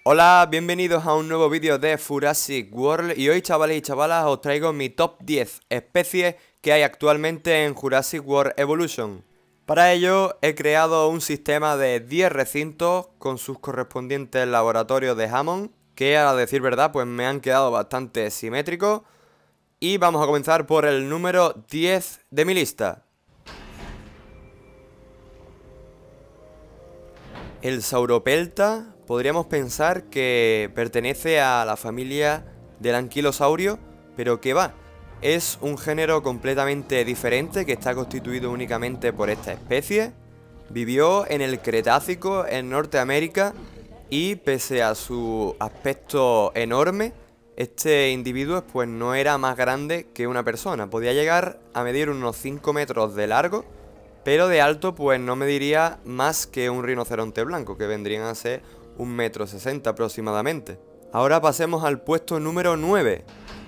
Hola, bienvenidos a un nuevo vídeo de Jurassic World y hoy, chavales y chavalas, os traigo mi top 10 especies que hay actualmente en Jurassic World Evolution. Para ello he creado un sistema de 10 recintos con sus correspondientes laboratorios de Hammond, que a decir verdad pues me han quedado bastante simétricos. Y vamos a comenzar por el número 10 de mi lista. El Sauropelta podríamos pensar que pertenece a la familia del anquilosaurio, pero que va, es un género completamente diferente que está constituido únicamente por esta especie. Vivió en el Cretácico en Norteamérica y pese a su aspecto enorme, este individuo pues no era más grande que una persona. Podía llegar a medir unos 5 metros de largo, pero de alto pues no mediría más que un rinoceronte blanco, que vendrían a ser 1,60 m aproximadamente. Ahora pasemos al puesto número 9.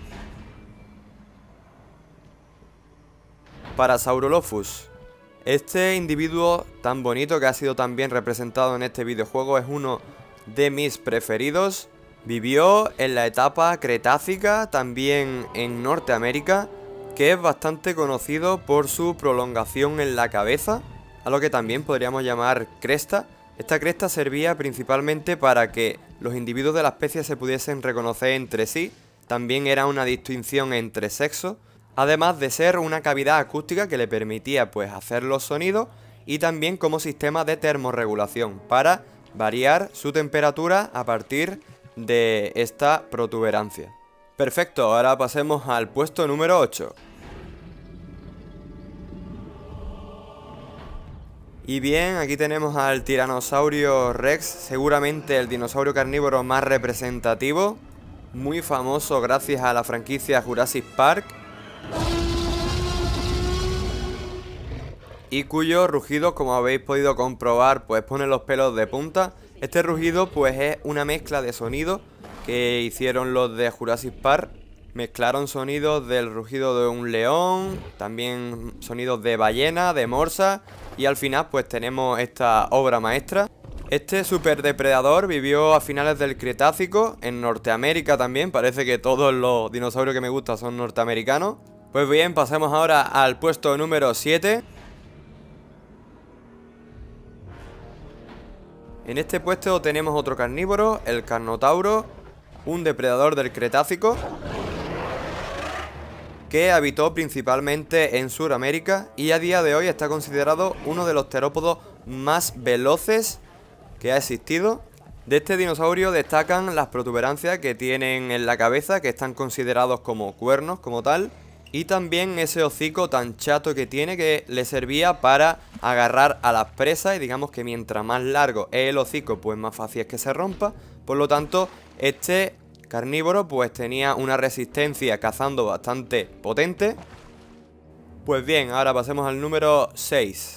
Parasaurolophus. Este individuo tan bonito que ha sido tan bien representado en este videojuego es uno de mis preferidos. Vivió en la etapa cretácica, también en Norteamérica, que es bastante conocido por su prolongación en la cabeza, a lo que también podríamos llamar cresta. Esta cresta servía principalmente para que los individuos de la especie se pudiesen reconocer entre sí, también era una distinción entre sexos, además de ser una cavidad acústica que le permitía pues hacer los sonidos y también como sistema de termorregulación para variar su temperatura a partir de esta protuberancia. Perfecto, ahora pasemos al puesto número 8. Y bien, aquí tenemos al Tiranosaurio Rex, seguramente el dinosaurio carnívoro más representativo, muy famoso gracias a la franquicia Jurassic Park, y cuyo rugido, como habéis podido comprobar, pues pone los pelos de punta. Este rugido pues es una mezcla de sonidos que hicieron los de Jurassic Park. Mezclaron sonidos del rugido de un león, también sonidos de ballena, de morsa, y al final pues tenemos esta obra maestra. Este superdepredador vivió a finales del Cretácico, en Norteamérica también, parece que todos los dinosaurios que me gustan son norteamericanos. Pues bien, pasemos ahora al puesto número 7. En este puesto tenemos otro carnívoro, el Carnotauro, un depredador del Cretácico, que habitó principalmente en Sudamérica y a día de hoy está considerado uno de los terópodos más veloces que ha existido. De este dinosaurio destacan las protuberancias que tienen en la cabeza, que están considerados como cuernos como tal, y también ese hocico tan chato que tiene, que le servía para agarrar a las presas, y digamos que mientras más largo es el hocico pues más fácil es que se rompa. Por lo tanto, este carnívoro pues tenía una resistencia cazando bastante potente. Pues bien, ahora pasemos al número 6.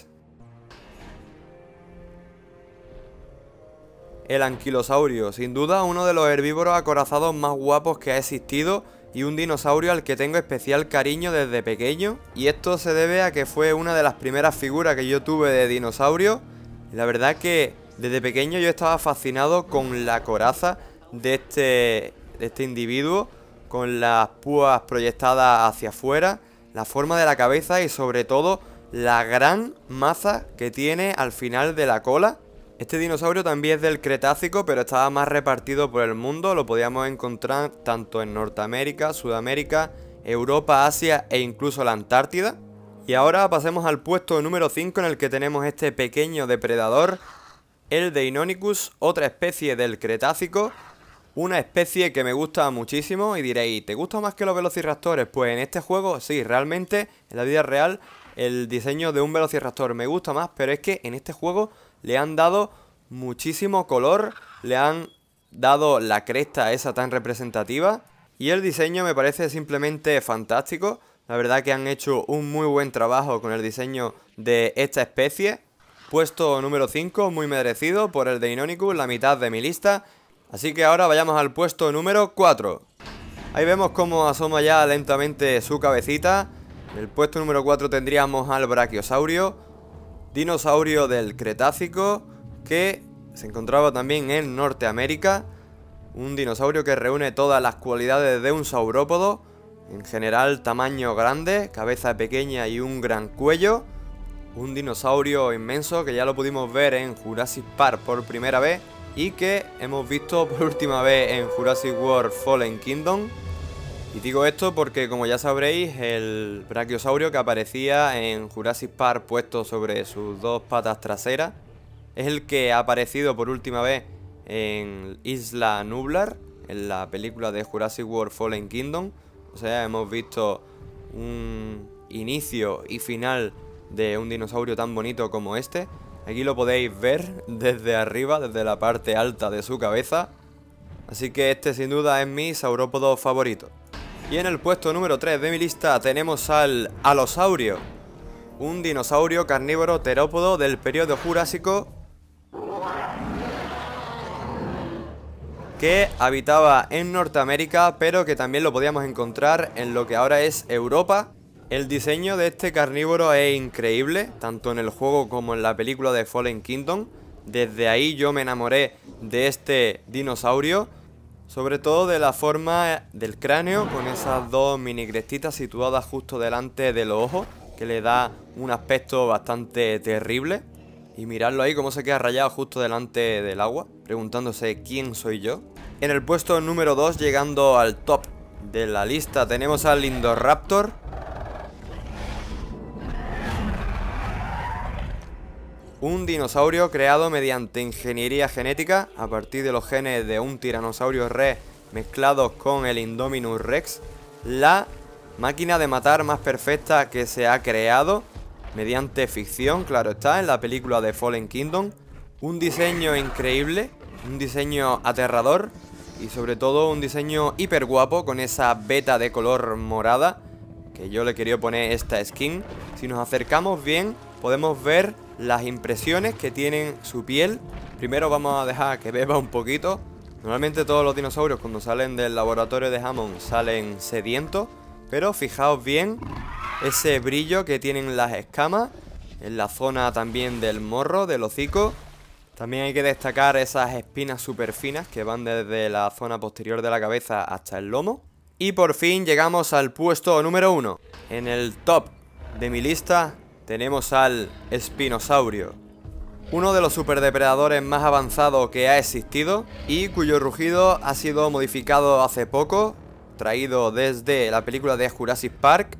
El anquilosaurio, sin duda uno de los herbívoros acorazados más guapos que ha existido y un dinosaurio al que tengo especial cariño desde pequeño. Y esto se debe a que fue una de las primeras figuras que yo tuve de dinosaurio. Y la verdad que desde pequeño yo estaba fascinado con la coraza de este individuo, con las púas proyectadas hacia afuera, la forma de la cabeza y sobre todo la gran maza que tiene al final de la cola. Este dinosaurio también es del Cretácico, pero estaba más repartido por el mundo. Lo podíamos encontrar tanto en Norteamérica, Sudamérica, Europa, Asia e incluso la Antártida. Y ahora pasemos al puesto número 5, en el que tenemos este pequeño depredador, el Deinonychus, otra especie del Cretácico. Una especie que me gusta muchísimo y diréis, ¿te gusta más que los velociraptores? Pues en este juego sí, realmente en la vida real el diseño de un velociraptor me gusta más, pero es que en este juego le han dado muchísimo color, le han dado la cresta esa tan representativa y el diseño me parece simplemente fantástico. La verdad que han hecho un muy buen trabajo con el diseño de esta especie. Puesto número 5, muy merecido por el Deinonychus, la mitad de mi lista. Así que ahora vayamos al puesto número 4. Ahí vemos cómo asoma ya lentamente su cabecita. En el puesto número 4 tendríamos al Brachiosaurio, dinosaurio del Cretácico, que se encontraba también en Norteamérica. Un dinosaurio que reúne todas las cualidades de un saurópodo. En general, tamaño grande, cabeza pequeña y un gran cuello. Un dinosaurio inmenso que ya lo pudimos ver en Jurassic Park por primera vez y que hemos visto por última vez en Jurassic World Fallen Kingdom. Y digo esto porque, como ya sabréis, el brachiosaurio que aparecía en Jurassic Park puesto sobre sus dos patas traseras es el que ha aparecido por última vez en Isla Nublar, en la película de Jurassic World Fallen Kingdom. O sea, hemos visto un inicio y final de un dinosaurio tan bonito como este. Aquí lo podéis ver desde arriba, desde la parte alta de su cabeza. Así que este sin duda es mi saurópodo favorito. Y en el puesto número 3 de mi lista tenemos al Alosaurio, un dinosaurio carnívoro terópodo del periodo jurásico que habitaba en Norteamérica, pero que también lo podíamos encontrar en lo que ahora es Europa. El diseño de este carnívoro es increíble, tanto en el juego como en la película de Fallen Kingdom. Desde ahí yo me enamoré de este dinosaurio, sobre todo de la forma del cráneo, con esas dos mini crestitas situadas justo delante de los ojos, que le da un aspecto bastante terrible. Y miradlo ahí cómo se queda rayado justo delante del agua, preguntándose quién soy yo. En el puesto número 2, llegando al top de la lista, tenemos al Indoraptor. Un dinosaurio creado mediante ingeniería genética a partir de los genes de un tiranosaurio rex mezclados con el Indominus Rex. La máquina de matar más perfecta que se ha creado mediante ficción, claro está, en la película de Fallen Kingdom. Un diseño increíble, un diseño aterrador y sobre todo un diseño hiper guapo con esa beta de color morada, que yo le quería poner esta skin. Si nos acercamos bien podemos ver las impresiones que tienen su piel. Primero vamos a dejar que beba un poquito. Normalmente todos los dinosaurios cuando salen del laboratorio de Hammond salen sedientos, pero fijaos bien ese brillo que tienen las escamas en la zona también del morro, del hocico. También hay que destacar esas espinas súper finas que van desde la zona posterior de la cabeza hasta el lomo. Y por fin llegamos al puesto número 1. En el top de mi lista tenemos al Spinosaurio, uno de los superdepredadores más avanzados que ha existido y cuyo rugido ha sido modificado hace poco, traído desde la película de Jurassic Park.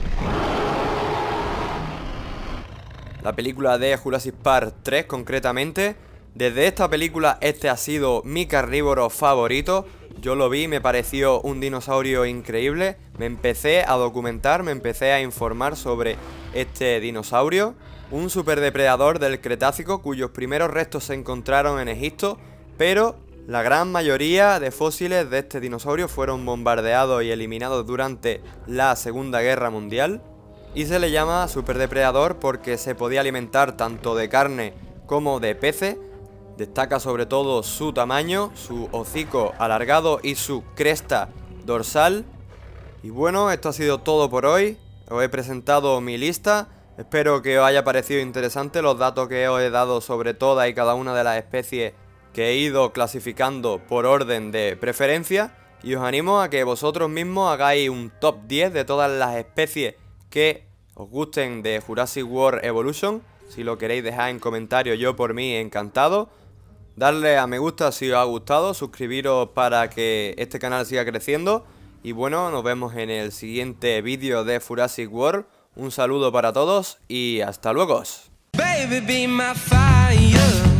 La película de Jurassic Park 3 concretamente. Desde esta película este ha sido mi carnívoro favorito. Yo lo vi y me pareció un dinosaurio increíble. Me empecé a documentar, me empecé a informar sobre este dinosaurio. Un superdepredador del Cretácico cuyos primeros restos se encontraron en Egipto, pero la gran mayoría de fósiles de este dinosaurio fueron bombardeados y eliminados durante la Segunda Guerra Mundial. Y se le llama superdepredador porque se podía alimentar tanto de carne como de peces. Destaca sobre todo su tamaño, su hocico alargado y su cresta dorsal. Y bueno, esto ha sido todo por hoy. Os he presentado mi lista. Espero que os haya parecido interesante los datos que os he dado sobre todas y cada una de las especies que he ido clasificando por orden de preferencia. Y os animo a que vosotros mismos hagáis un top 10 de todas las especies que os gusten de Jurassic World Evolution. Si lo queréis dejar en comentarios, yo por mí encantado. Darle a me gusta si os ha gustado, suscribiros para que este canal siga creciendo. Y bueno, nos vemos en el siguiente vídeo de Jurassic World. Un saludo para todos y hasta luego. Baby, be my fire.